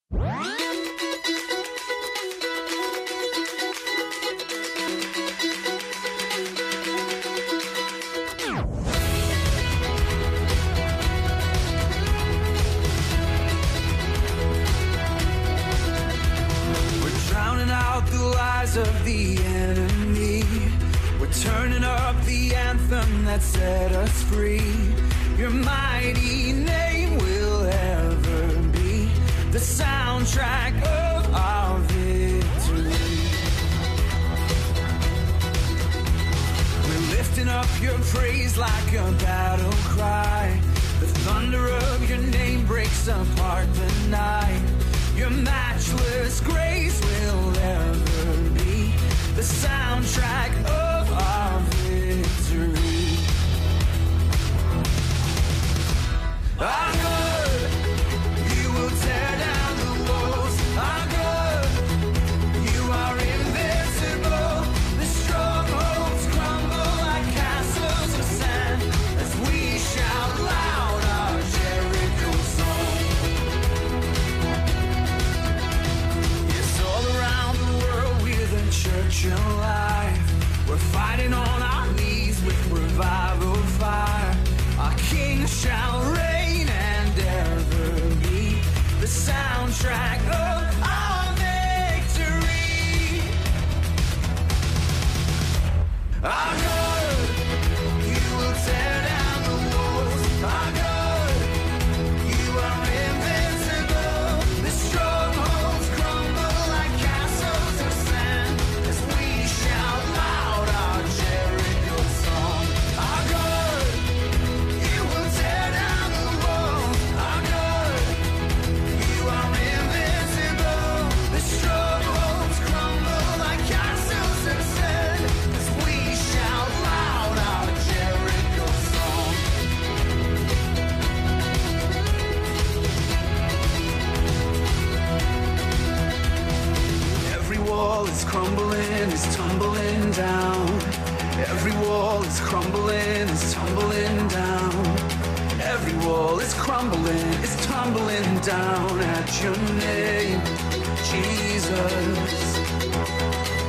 Of the enemy, we're turning up the anthem that set us free. Your mighty name will ever be the soundtrack of our victory. We're lifting up your praise like a battle cry. The thunder of your name breaks apart the night. Your matchless grace will ever be the soundtrack of our victory. Our God, you will tear down the walls. Our God, you are invincible. The strongholds crumble like castles of sand as we shout loud our Jericho song. Church alive, we're fighting on our knees with revival fire. Our King shall reign and ever be the soundtrack of our victory. Our God, you will tear down the walls. Our God, you are invincible. The strongholds crumble like castles of sand. Shout loud our Jericho song. Our God, you will tear down the walls. Our God, you are invincible. The strongholds crumble like castles of sand as we shout loud our Jericho song. Every wall is crumbling, is tumbling down. Every wall is crumbling, is tumbling down. Every wall is crumbling, is tumbling down at your name, Jesus.